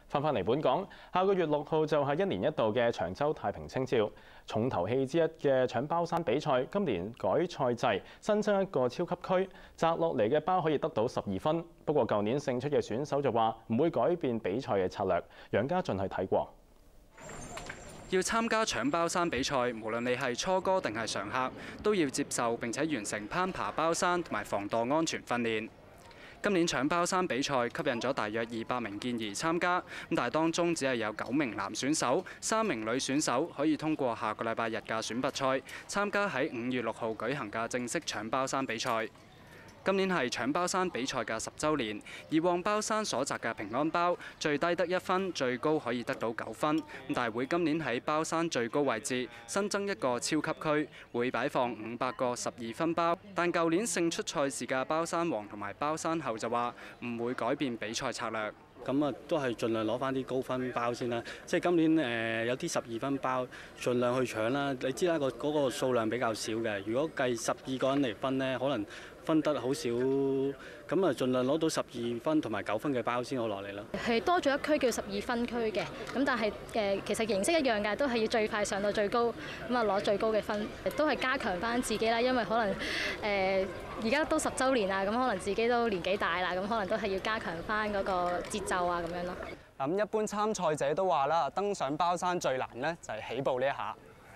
翻嚟本港，下個月6號就係1年1度嘅長洲太平清醮。重頭戲之一嘅搶包山比賽，今年改賽制，新增一個超級區，摘落嚟嘅包可以得到12分。不過舊年勝出嘅選手就話唔會改變比賽嘅策略。楊家俊去睇過。 要參加搶包山比賽，無論你係初哥定係常客，都要接受並且完成攀爬包山同埋防墮安全訓練。今年搶包山比賽吸引咗大約200名健兒參加，但係當中只係有9名男選手、3名女選手可以通過下個禮拜日嘅選拔賽，參加喺5月6號舉行嘅正式搶包山比賽。今年係搶包山比賽嘅10週年，以往包山所摘嘅平安包最低得1分，最高可以得到9分。大會今年喺包山最高位置新增一個超級區，會擺放500個12分包。但舊年勝出賽事嘅包山王同埋包山后就話唔會改變比賽策略。 咁啊，都係盡量攞翻啲高分包先啦。即係今年有啲12分包，盡量去搶啦。你知啦，嗰個數量比較少嘅。如果計12個人嚟分呢，可能分得好少。咁啊，盡量攞到12分同埋9分嘅包先好落嚟啦。 係多咗一區叫12分區嘅，咁但係其實形式一樣㗎，都係要最快上到最高，咁啊攞最高嘅分，都係加強翻自己啦。因為可能而家都10週年啦，咁可能自己都年紀大啦，咁可能都係要加強翻嗰個節奏啊咁樣咯。 咁一般參賽者都話啦，登上包山最難呢就係起步呢一下。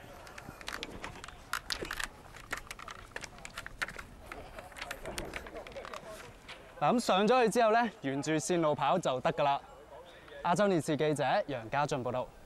咁上咗去之後呢，沿住線路跑就得㗎啦。亞洲電視記者楊家俊報道。